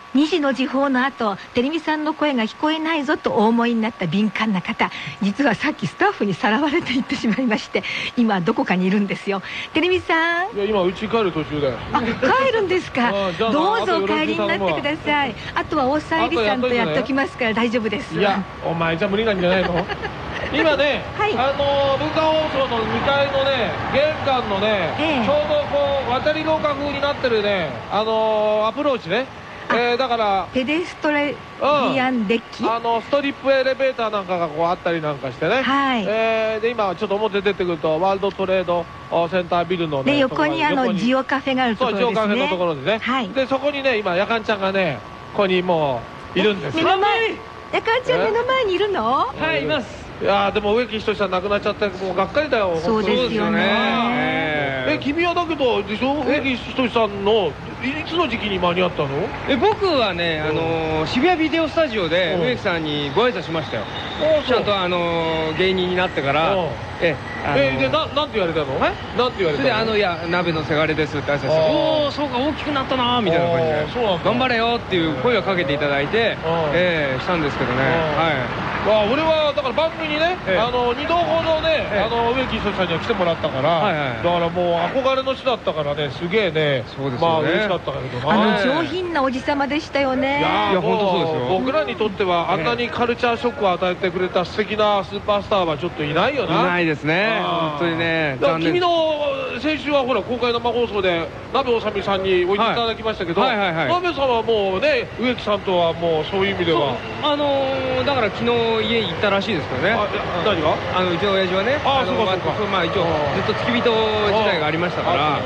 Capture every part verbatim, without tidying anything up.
にじの時報の後、テレビさんの声が聞こえないぞとお思いになった敏感な方、実はさっきスタッフにさらわれていってしまいまして、今どこかにいるんですよ。テレビさん。 いや、今うち帰る途中だよ。 あ、帰るんですか。どうぞお帰りになってください。あとは大沢入さんとやっておきますから大丈夫です。 いや、お前じゃ無理なんじゃないの。今ね、はい、あの文化放送のにかいのね、玄関のね、ええ、ちょうどこう渡り廊下風になってるね、あのー、アプローチね。えー、だからペデストレリアンデッキ、うん、 あのストリップエレベーターなんかがこうあったりなんかしてね、はい、えー、で今ちょっと表出てくるとワールドトレードセンタービルのね、 で横にあのジオカフェがあるところですね。 そう、ジオカフェのところでね、はい、でそこにね今やかんちゃんがねここにもういるんですよ。 目の前、やかんちゃん目の前にいるの？ はい、います。 いやーでも植木仁さん亡くなっちゃってもうがっかりだよ。 そうですよね。 え、君はだけどでしょ、植木仁さんのいつの時期に間に合ったの？ え、僕はね、あの渋谷ビデオスタジオで植木さんにご挨拶しましたよ。ちゃんとあの芸人になってから。 ええ、でななんて言われたの？なんて言われたの？それであのいや鍋のせがれですって挨拶して、おおそうか大きくなったなみたいな感じで、頑張れよっていう声をかけていただいて、ええしたんですけどね。はい。まあ俺はだから番組にね、あのにどほどね、あの植木仁さんには来てもらったから、だからもう憧れの人だったからね、すげえね、まあ嬉しかったけどな。 あの上品なおじさまでしたよね。 いや本当そうですよ。僕らにとってはあんなにカルチャーショックを与えてくれた素敵なスーパースターはちょっといないよな。 いないですね。本当にね。 君の先週はほら公開生放送で鍋おさみさんにおいていただきましたけど、鍋さんはもうね植木さんとはもうそういう意味ではあのだから昨日家行ったらしいですけどね。 何が？ あのうちの親父はね、あのまあ一応ずっと付き人時代がありましたから、はい。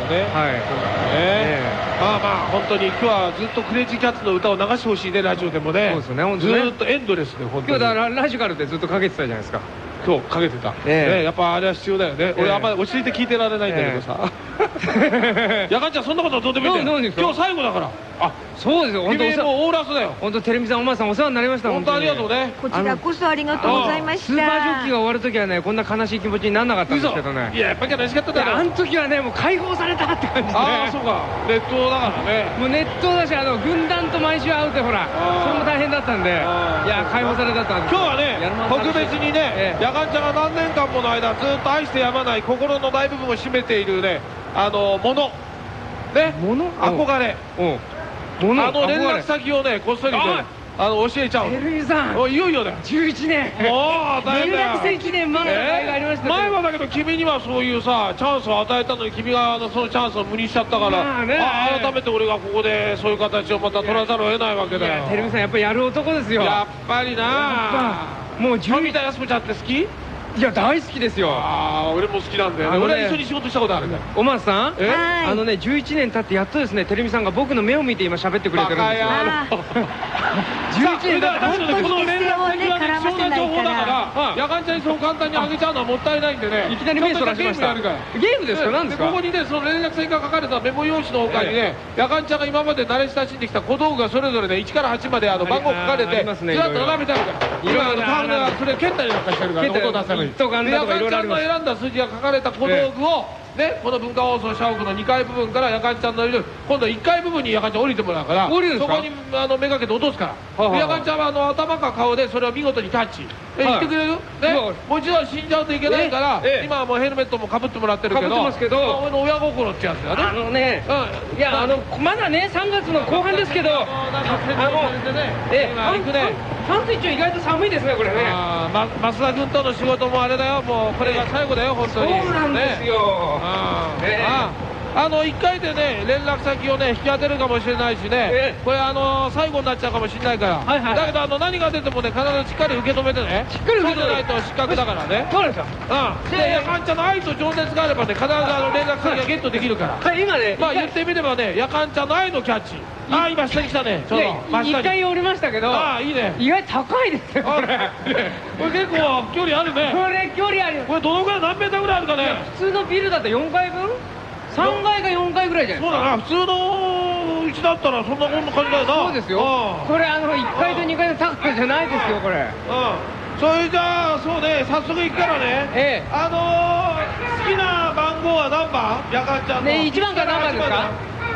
まあまあ本当に今日はずっとクレイジーキャッツの歌を流してほしいね、ラジオでもね。 そうですよね、本当にずっとエンドレスで本当に。 今日だからラジカルでずっとかけてたじゃないですか。 今日かけてた。やっぱあれは必要だよね。俺あんまり落ち着いて聞いてられないんだけどさ。やかんちゃんそんなことどうでもいいんだよ。今日最後だから。 あ、そうですよ。 本当にもうオーラスだよ。 本当テレビさんお前さんお世話になりました。 本当ありがとうね。 こちらこそありがとうございました。 スーパージョッキーが終わる時はねこんな悲しい気持ちにならなかったんですけどね。 いややっぱり悲しかっただろ。 あの時はねもう解放されたって感じで。 ああそうか。ネットだからね。 もうネットだしあの軍団と毎週会うってほらそれも大変だったんで、いや解放されたったんで。 今日はね特別にねやかんちゃんが何年間もの間ずっと愛してやまない心の大部分を占めているねあのものね憧れ。あの連絡先をねこっそりあの教えちゃう。 テレビさんいよいよだよじゅういちねん。 もう大変だよ。 連絡先ねまだありました。 前はだけど君にはそういうさチャンスを与えたのに君がそのチャンスを無にしちゃったから改めて俺がここでそういう形をまた取らざるを得ないわけだよ。 テレビさんやっぱりやる男ですよ。 やっぱりな。もう富田靖子ちゃんって好き？ いや大好きですよ。 ああ俺も好きなんだよね。俺は一緒に仕事したことあるんだよ。 おまさんあのねじゅういちねん経ってやっとですねテレビさんが僕の目を見て今喋ってくれてるんですよ。じゅういちねんだからこの連絡先はね貴重な情報だからやかんちゃんにそう簡単にあげちゃうのはもったいないんでね。いきなり目そらしました。ゲームですか？何ですか？ここにねその連絡先が書かれたメモ用紙の他にねやかんちゃんが今まで慣れ親しんできた小道具がそれぞれねいちからはちまであの番号書かれてずらっと並べてあるから。今あのパールがそれ蹴ったりなんかしてるから音出さない。やかんちゃんの選んだ数字が書かれた小道具をね、この文化放送社屋のにかい部分からやかんちゃんのいる今度いっかい部分にやかんちゃん降りてもらうからそこにあのめがけて落とすからやかんちゃんはあの頭か顔でそれを見事にキャッチ言ってくれるね。もちろん死んじゃうといけないから今はもうヘルメットもかぶってもらってるけど俺の親心ってやつだね。あのねいやあのまだねさんがつの後半ですけどあのえ行くねパンツ一丁意外と寒いですねこれね。 増田君との仕事もあれだよもうこれが最後だよ本当に。 そうなんですよ。 あのいっかいでね連絡先をね引き当てるかもしれないしねこれあの最後になっちゃうかもしれないからだけどあの何が出てもね必ずしっかり受け止めてねしっかり受け止めないと失格だからね。 そうですよ。 でやかんちゃんの愛と情熱があればね必ずあの連絡先がゲットできるから今ねまあ言ってみればねやかんちゃんの愛のキャッチ。あ今下に来たねちょうどいっかい降りましたけどああいいね意外と高いですねこれ。 これ結構距離あるね。 これ距離ある。 これどのぐらい何メーターぐらいあるかね。 普通のビルだとよんかいぶんさんがいかよんかいぐらいじゃないですか。 そうだな普通のうちだったらそんなこんな感じだよな。 そうですよ。これあのいっかいとにかいの高さじゃないですよこれ。 うんそれじゃあそうね早速行くからね。ええあの好きな番号は何番？やかんちゃんのねいちばんから何番ですか？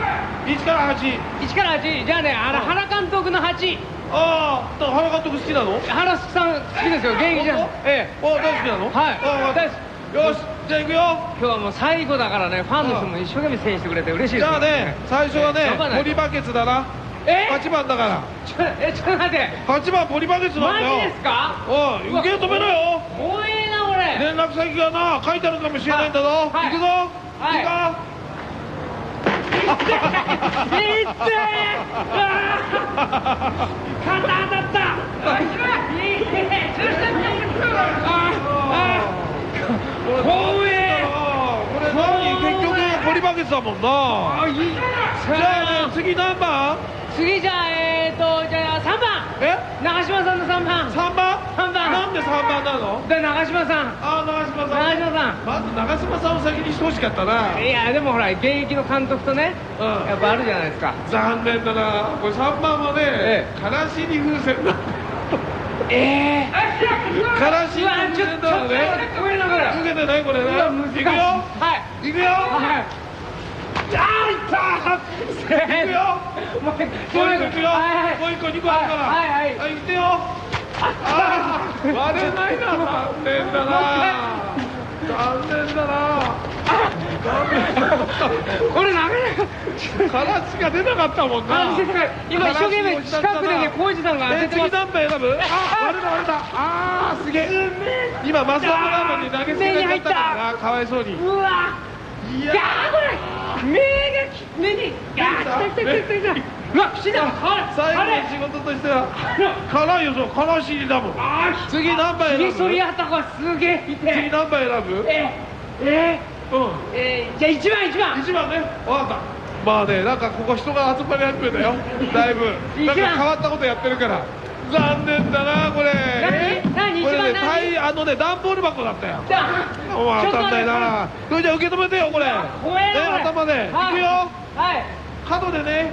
いちからはち。 いちからはち。じゃあね、あの原監督のはち。 ああ、原監督好きなの？ 原さん好きですよ、現役じゃん。ええ。 あ、大好きなの？ はい。大好き。 よし、じゃあ行くよ。 今日はもう最後だからね、ファンの人も一生懸命声援してくれて嬉しいです。 じゃあね、最初はね、ポリバケツだな。 え？ はちばんだから。 え、ちょっと待って。 はちばんポリバケツなんだよ。 マジですか？ おい、受け止めろよ。 怖えな、俺。 連絡先がな、書いてあるかもしれないんだぞ。行くぞ。 はい。 行か。 いってー。肩当たった。いいね。怖え。 これ何？結局ポリバケツだもんな。 あ、いい。じゃあね、次何番？ 次じゃあ、えーと、じゃあさんばん。 え？ 長嶋さんのさんばん。 さんばん？ さんばん。 なんでさんばんなの？ で、長嶋さん。 あ、長嶋さん。 長嶋さん。 まず長嶋さんを先にしてほしかったな。 いや、でもほら、現役の監督とね、やっぱあるじゃないですか。 残念だな。これさんばんはね、からしに風船だ。 ええ。 からしに風船だよね。 ごめんなさい。 受けてないこれね。行くよ。 はい。 行くよ。はい。あー、いったー。行くよ。 もう一個行くよ。もう一個にこあるから。はいはい。はい、行ってよ。ああ、割れないな。残念だな。残念だな。 これダメ。 からしが出なかったもんな。 今一生懸命近くでね、浩二さんが当ててます。 次何番選ぶ？あ、割れた割れた。ああ、すげえ。今マスダムラーメンに投げつけられたからな、かわいそうに。うわ。 いやー、これ目が目にガーッ来た来た来た来た。うわ、死んだ。 最後の仕事としては辛いよ、そう、からしだもん。次何番選ぶ？ ひげ剃りあった子すげえ。 次何番選ぶ？ ええうん。えー、じゃあいちばんいちばん。 いちばんね。わかった。まあね、なんかここ人が集まり始めたよ。だいぶ。なんか変わったことやってるから。残念だな、これ。 何？何？ これね、大あのね、段ボール箱だったよ。お前当たんないな。それじゃ受け止めてよ、これ。ね、頭で。いくよ。 はい。 角でね。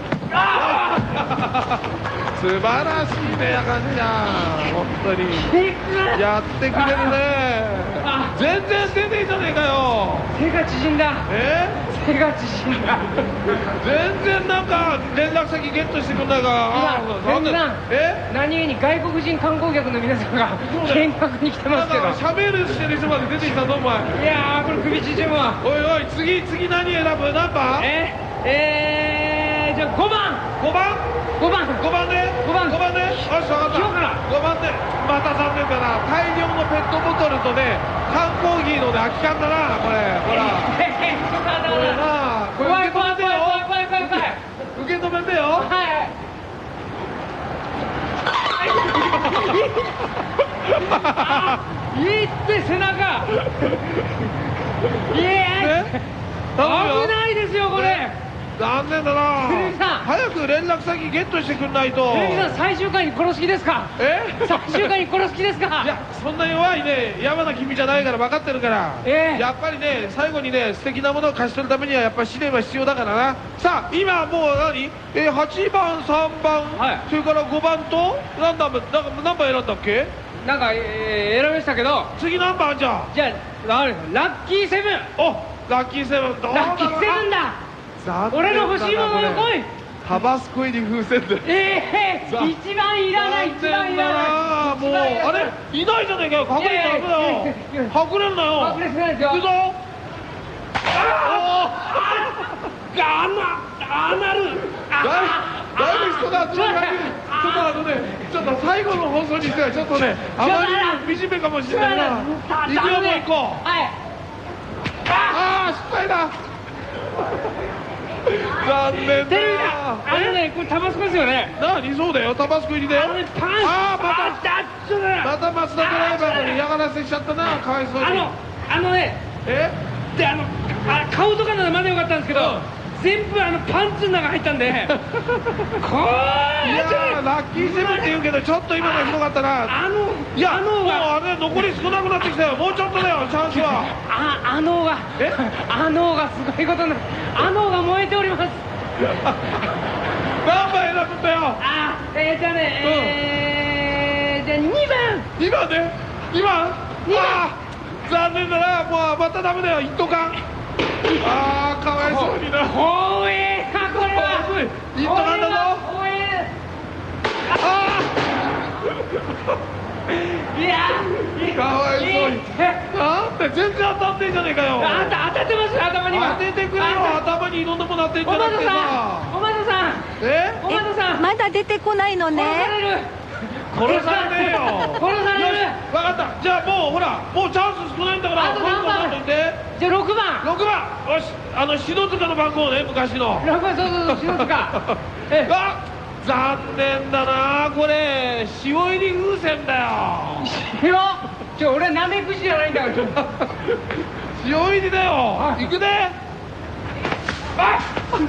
素晴らしいね、あかんちゃん。本当にやってくれるね。全然出ていいじゃねえかよ。 手が縮んだ。 え？ 手が縮んだ。 全然なんか連絡先ゲットしてくんないか。 今、天狗さん。え？何気に外国人観光客の皆さんが見学に来てますけど。 しゃべるしてる人まで出てきたぞ、お前。 いやー、これ首縮むわ。 おいおい、次次何選ぶ？何番？ え？えー、じゃあごばん。 ごばん？ ごばん。 ごばんね。 ごばん。 ごばんね。よし、分かった。ごばんね。また残念だな。大量のペットボトルとね、缶コーヒーのね、空き缶だな、これ。ほら。これな、これ受け止めてよ。 怖い怖い怖い怖い。 受け止めてよ。 はい。いいって背中。いや、危ないですよこれ。 残念だな。早く連絡先ゲットしてくんないと。 テレビさん、最終回に殺す気ですか？ え？ 最終回に殺す気ですか？ いや、そんな弱いね、山な君じゃないから分かってるから。ええ。やっぱりね、最後にね、素敵なものを貸し取るためにはやっぱり試練は必要だからな。さあ、今もう何？えー、はちばん、さんばん、はい、それからごばんと何番、何番選んだっけ？なんか、えー、選びましたけど。次何番じゃあ？じゃあ、ラッキーセブン。お、ラッキーセブン。どうだろうな。ラッキーセブンだ。俺の欲しいものが来い。タバスコ入り風船で。ええー、一番いらない、一番いらない。もうあれいないじゃねえかよ。隠れちゃダメだよ。隠れんなよ。隠れてないですよ。行くぞ。ああ。あな、あなる。だいぶ人が集まり始める。ちょっとあのね、ちょっと最後の放送にしてはちょっとね、あまりに惨めかもしれないな。行くよ、もう一個。はい。ああ、失敗だ。残念だ。あのね、これタバスコですよね。なに、そうだよ、タバスコ入りで。ああ、またまた松田ドライバーに嫌がらせしちゃったな、かわいそうに。あのあのね、えで、あの顔とかならまだよかったんですけど、全部あのパンツの中入ったんでこう。いやー、ラッキーセブンって言うけどちょっと今のひどかったな。あのいや、もうあれ残り少なくなってきたよ。もうちょっとだよ、チャンスは。あ、あのがえあのがすごいことになる。あのが燃えております。何番選ぶんだよ。あ、えー、じゃあね、えー、じゃあにばん。にばんね。にばん。にばん。残念だな、もうまたダメだよ、一斗缶。ああ、かわいそうにな。怖えなこれ。 全然当たってんじゃねえかよ。 あんた当たってますよ、頭には。 当ててくれよ、頭にいろんなもの当てんじゃなくてさ。 おまどさん、 えおまどさん、 まだ出てこないのね。 殺されねえよ。 殺される。 分かった。じゃあもうほら、もうチャンス少ないんだから。 あと何番？じゃあろくばん。 ろくばん。よし、あの篠塚の番号ね、昔の。 ろくばん、そうそうそう、篠塚。 あ、残念だな、これ塩入り風船だよ。 塩？ちょ、俺なめくじじゃないんだから。 塩入りだよ。行くね。あっ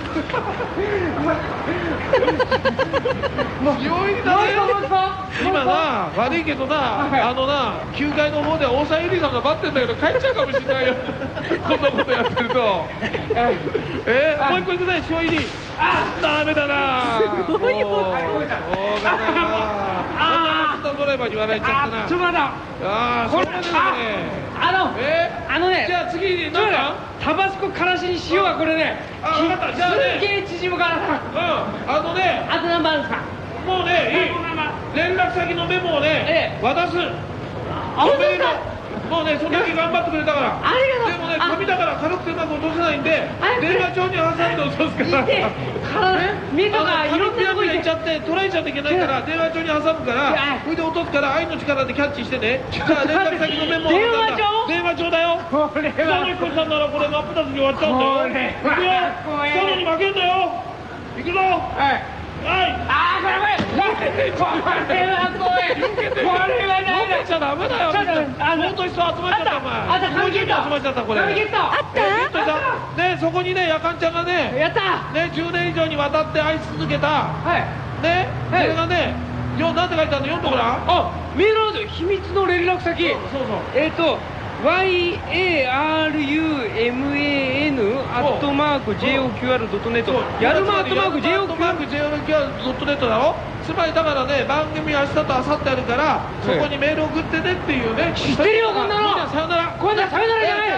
塩入りだね。今な、悪いけどな、あのな、きゅうかいの方で大沢ゆりさんが待ってんだけど帰っちゃうかもしれないよ。こんなことやってると。えー、もう一個行くね、塩入り。あ、ダメだな。 すごいよ。 おー、ガタガタ。あー、ドライバーに言われちゃったな。 ちょっと待った。 あー、そうなんですね。 あの、 えー、 あのね、 じゃあ次何だ？ タバスコからしに塩はこれね、 あ、分かった。じゃあね、 すげえ縮むからさ。 うん、あのね、 あと何番ですか？ もうね、いい。連絡先のメモをね、渡す。 あ、本当ですか？ もうね、そんだけ頑張ってくれたから。 ありがとう。 でもね、紙だから軽くてうまく落とせないんで、電話帳に挟んで落とすから。 目とかいろんなとこ行っちゃって捉えちゃっていけないから電話帳に挟むからそれで落とすから愛の力でキャッチしてね。じゃあ連絡先のメモを電話帳？ 電話帳だよ。 これは北野さんならこれ真っ二つに終わっちゃうんだよ。行くよ。ソロに負けんだよ。行くぞ。はい。はい。 ああ、これこれ。これは怖い。これはない。 飲めちゃダメだよ。本当に人集まっちゃったお前。 あった、紙ゲット。 集まっちゃったこれ。 紙ゲット。 あった？ ね、そこにね、やかんちゃんがね、 やった。 ね、じゅうねん以上にわたって愛し続けた。はい。ね、それがね、よ、なんて書いてあるの、読んでごらん。 あ、メールなんだよ。秘密の連絡先。 そうそう。 えっと。ワイエーアールユーエムエーエヌ アットマーク ジェイオーキューアール ドットネット。やるまアットマーク ジェイオーキューアールドットネットだろ。つまりだからね、番組明日と明後日あるからそこにメール送ってねっていうね。 知ってるよこんなの。 さよなら。 こんなさよならじゃない。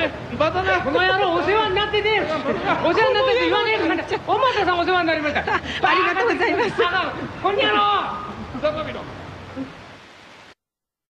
またな。 この野郎お世話になってね。お世話になってって言わねえから。おまたさんお世話になりました。 ありがとうございます。 こんにゃろ。 相模の